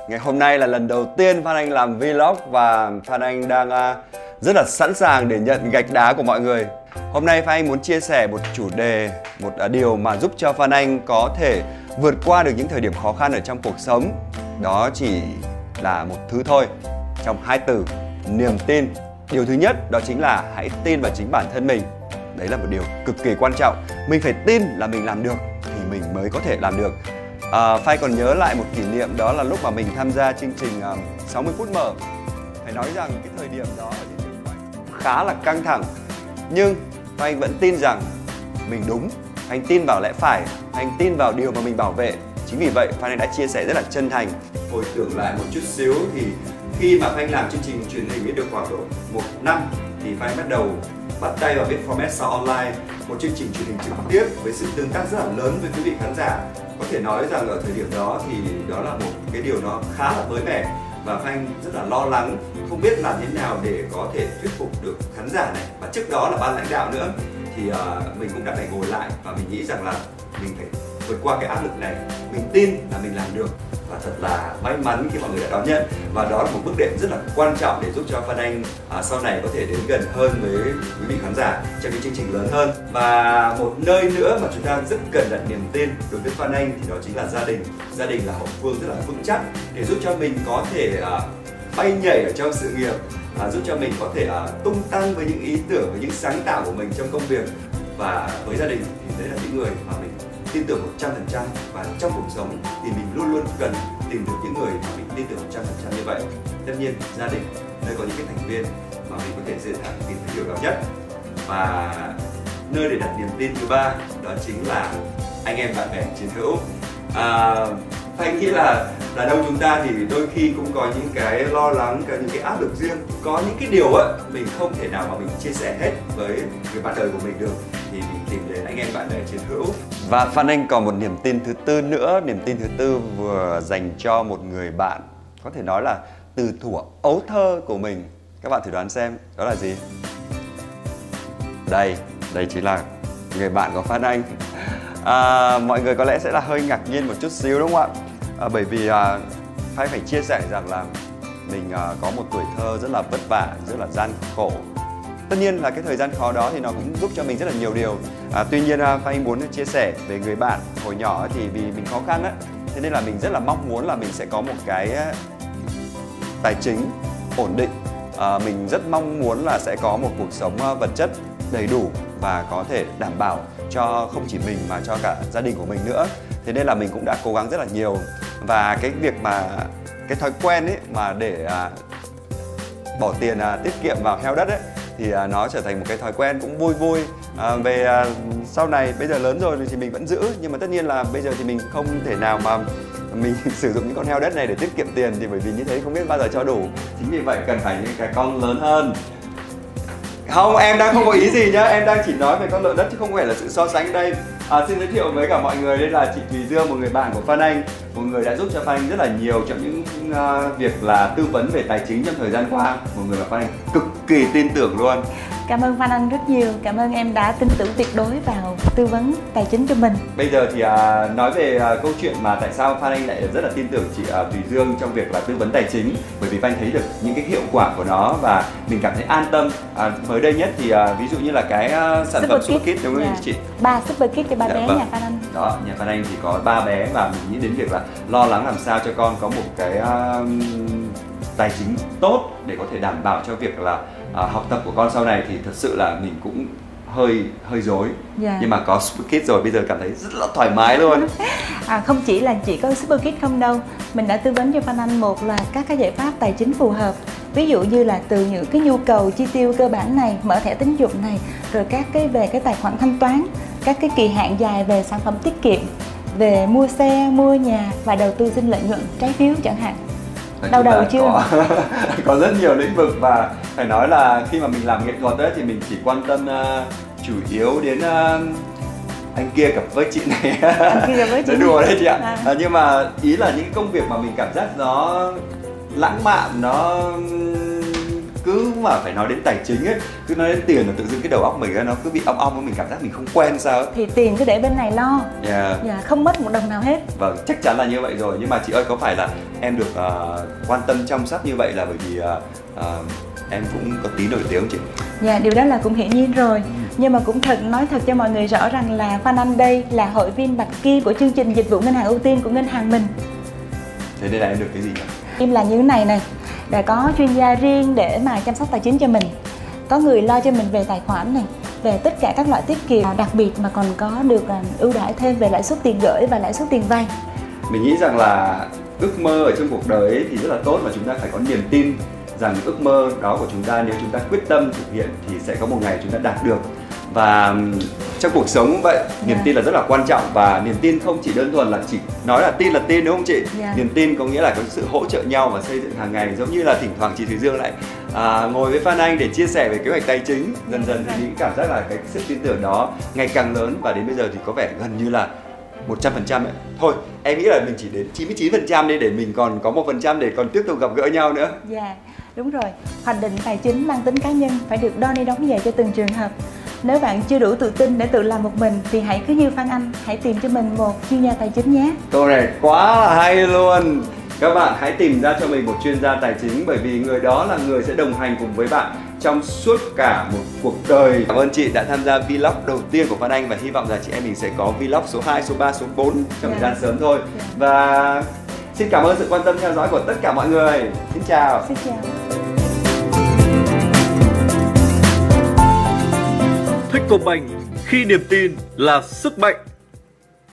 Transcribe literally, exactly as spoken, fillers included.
Ngày hôm nay là lần đầu tiên Phan Anh làm vlog và Phan Anh đang uh, rất là sẵn sàng để nhận gạch đá của mọi người. Hôm nay Phan Anh muốn chia sẻ một chủ đề, một uh, điều mà giúp cho Phan Anh có thể vượt qua được những thời điểm khó khăn ở trong cuộc sống. Đó chỉ là một thứ thôi, trong hai từ: niềm tin. Điều thứ nhất đó chính là hãy tin vào chính bản thân mình. Đấy là một điều cực kỳ quan trọng. Mình phải tin là mình làm được thì mình mới có thể làm được. À, Phai còn nhớ lại một kỷ niệm, đó là lúc mà mình tham gia chương trình uh, sáu mươi phút mở. Phải nói rằng cái thời điểm đó ở trên trường quay khá là căng thẳng, nhưng Phai vẫn tin rằng mình đúng. Anh tin vào lẽ phải, anh tin vào điều mà mình bảo vệ. Chính vì vậy Phan Anh đã chia sẻ rất là chân thành. Hồi tưởng lại một chút xíu thì khi mà Phan Anh làm chương trình truyền hình được khoảng độ một năm thì Phan Anh bắt đầu bắt tay vào viết format sau online, một chương trình truyền hình trực tiếp với sự tương tác rất là lớn với quý vị khán giả. Có thể nói rằng ở thời điểm đó thì đó là một cái điều nó khá là mới mẻ và Phan Anh rất là lo lắng, không biết làm thế nào để có thể thuyết phục được khán giả này, và trước đó là ban lãnh đạo nữa. Thì uh, mình cũng đã phải ngồi lại và mình nghĩ rằng là mình phải vượt qua cái áp lực này. Mình tin là mình làm được và thật là may mắn khi mọi người đã đón nhận, và đó là một bước đệm rất là quan trọng để giúp cho Phan Anh à, sau này có thể đến gần hơn với quý vị khán giả trong những chương trình lớn hơn. Và một nơi nữa mà chúng ta rất cần đặt niềm tin đối với Phan Anh thì đó chính là gia đình. Gia đình là hậu phương rất là vững chắc để giúp cho mình có thể à, bay nhảy ở trong sự nghiệp, à, giúp cho mình có thể à, tung tăng với những ý tưởng và những sáng tạo của mình trong công việc. Và với gia đình thì đấy là những người mà mình tin tưởng một trăm phần trăm, và trong cuộc sống thì mình luôn luôn cần tìm được những người mà mình tin tưởng một trăm phần trăm như vậy. Tất nhiên gia đình nơi có những cái thành viên mà mình có thể dễ dàng tìm thấy điều đó nhất. Và nơi để đặt niềm tin thứ ba đó chính là anh em bạn bè chiến hữu. À, Anh nghĩ là đàn ông chúng ta thì đôi khi cũng có những cái lo lắng, có những cái áp lực riêng, có những cái điều ấy mình không thể nào mà mình chia sẻ hết với người bạn đời của mình được, thì mình tìm đến anh em bạn bè chiến hữu. Và Phan Anh còn một niềm tin thứ tư nữa. Niềm tin thứ tư vừa dành cho một người bạn có thể nói là từ thuở ấu thơ của mình. Các bạn thử đoán xem đó là gì? Đây, đây chính là người bạn của Phan Anh. À, mọi người có lẽ sẽ là hơi ngạc nhiên một chút xíu đúng không ạ? À, bởi vì à, Phan phải chia sẻ rằng là mình à, có một tuổi thơ rất là vất vả, rất là gian khổ. Tất nhiên là cái thời gian khó đó thì nó cũng giúp cho mình rất là nhiều điều. À, tuy nhiên Phan Anh muốn chia sẻ về người bạn hồi nhỏ thì vì mình khó khăn á, thế nên là mình rất là mong muốn là mình sẽ có một cái tài chính ổn định. À, mình rất mong muốn là sẽ có một cuộc sống vật chất đầy đủ và có thể đảm bảo cho không chỉ mình mà cho cả gia đình của mình nữa. Thế nên là mình cũng đã cố gắng rất là nhiều. Và cái việc mà cái thói quen ấy mà để à, bỏ tiền à, tiết kiệm vào heo đất ấy thì à, nó trở thành một cái thói quen cũng vui vui. À, về à, sau này bây giờ lớn rồi thì mình vẫn giữ, nhưng mà tất nhiên là bây giờ thì mình không thể nào mà mình sử dụng những con heo đất này để tiết kiệm tiền, thì bởi vì như thế không biết bao giờ cho đủ. Chính vì vậy cần phải những cái con lớn hơn. Không, em đang không có ý gì nhá, em đang chỉ nói về con lợn đất chứ không phải là sự so sánh đây. À, xin giới thiệu với cả mọi người, đây là chị Thùy Dương, một người bạn của Phan Anh, một người đã giúp cho Phan Anh rất là nhiều trong những uh, việc là tư vấn về tài chính trong thời gian qua, một người mà Phan Anh cực kỳ tin tưởng luôn. Cảm ơn Phan Anh rất nhiều, cảm ơn em đã tin tưởng tuyệt đối vào tư vấn tài chính cho mình. Bây giờ thì à, nói về à, câu chuyện mà tại sao Phan Anh lại rất là tin tưởng chị à, Thùy Dương trong việc là tư vấn tài chính, bởi vì Phan Anh thấy được những cái hiệu quả của nó và mình cảm thấy an tâm. À, mới đây nhất thì à, ví dụ như là cái à, sản Super phẩm Kids, Super Kids đúng không yeah. chị? Ba Super Kids cho ba Dạ, bé vâng. nhà Phan Anh. Đó, nhà Phan Anh thì có ba bé và mình nghĩ đến việc là lo lắng làm sao cho con có một cái à, tài chính tốt để có thể đảm bảo cho việc là à, học tập của con sau này, thì thật sự là mình cũng hơi hơi rối. Yeah. Nhưng mà có Super Kids rồi bây giờ cảm thấy rất là thoải mái luôn. À, không chỉ là chỉ có Super Kids không đâu, mình đã tư vấn cho Phan Anh một loạt các cái giải pháp tài chính phù hợp. Ví dụ như là từ những cái nhu cầu chi tiêu cơ bản này, mở thẻ tín dụng này, rồi các cái về cái tài khoản thanh toán, các cái kỳ hạn dài về sản phẩm tiết kiệm, về mua xe, mua nhà và đầu tư sinh lợi nhuận, trái phiếu chẳng hạn. Đau đầu chưa? Có, có rất nhiều lĩnh vực, và phải nói là khi mà mình làm nghệ thuật ấy, thì mình chỉ quan tâm uh, chủ yếu đến uh, anh kia cặp với chị này. Anh kia cặp với chị. Đùa đấy chị ạ. À. À, nhưng mà ý là những công việc mà mình cảm giác nó lãng mạn, nó cứ mà phải nói đến tài chính ấy, cứ nói đến tiền là tự dưng cái đầu óc mình ấy, nó cứ bị ong ong, mình cảm giác mình không quen sao ấy. Thì tiền cứ để bên này lo, Yeah. dạ, không mất một đồng nào hết. Vâng, chắc chắn là như vậy rồi. Nhưng mà chị ơi, có phải là em được uh, quan tâm chăm sóc như vậy là bởi vì uh, uh, em cũng có tí nổi tiếng không chị? Dạ, điều đó là cũng hiển nhiên rồi. Nhưng mà cũng thật nói thật cho mọi người rõ rằng là Phan Anh đây là hội viên bạch kim của chương trình dịch vụ ngân hàng ưu tiên của ngân hàng mình. Thế nên là em được cái gì nhỉ? Em là như thế này này, đã có chuyên gia riêng để mà chăm sóc tài chính cho mình, có người lo cho mình về tài khoản này, về tất cả các loại tiết kiệm, đặc biệt mà còn có được ưu đãi thêm về lãi suất tiền gửi và lãi suất tiền vay. Mình nghĩ rằng là ước mơ ở trong cuộc đời ấy thì rất là tốt, và chúng ta phải có niềm tin rằng ước mơ đó của chúng ta, nếu chúng ta quyết tâm thực hiện thì sẽ có một ngày chúng ta đạt được. Và trong cuộc sống cũng vậy, niềm Yeah. tin là rất là quan trọng, và niềm tin không chỉ đơn thuần là chỉ nói là tin là tin, đúng không chị? Yeah. Niềm tin có nghĩa là có sự hỗ trợ nhau và xây dựng hàng ngày, giống như là thỉnh thoảng chị Thùy Dương lại à, ngồi với Phan Anh để chia sẻ về kế hoạch tài chính. Dần dần thì những cảm giác là cái sự tin tưởng đó ngày càng lớn, và đến bây giờ thì có vẻ gần như là một trăm phần trăm ấy. Thôi, em nghĩ là mình chỉ đến chín mươi chín phần trăm đi, để mình còn có một phần trăm để còn tiếp tục gặp gỡ nhau nữa. Dạ, đúng rồi. Hoạch định tài chính mang tính cá nhân phải được đo ni đóng giày cho từng trường hợp. Nếu bạn chưa đủ tự tin để tự làm một mình thì hãy cứ như Phan Anh, hãy tìm cho mình một chuyên gia tài chính nhé. Câu này quá là hay luôn. Các bạn hãy tìm ra cho mình một chuyên gia tài chính, bởi vì người đó là người sẽ đồng hành cùng với bạn trong suốt cả một cuộc đời. Cảm ơn chị đã tham gia vlog đầu tiên của Phan Anh, và hy vọng là chị em mình sẽ có vlog số hai, số ba, số bốn trong thời gian sớm thôi. Và xin cảm ơn sự quan tâm theo dõi của tất cả mọi người. Xin chào. Xin chào. Techcombank, khi niềm tin là sức mạnh.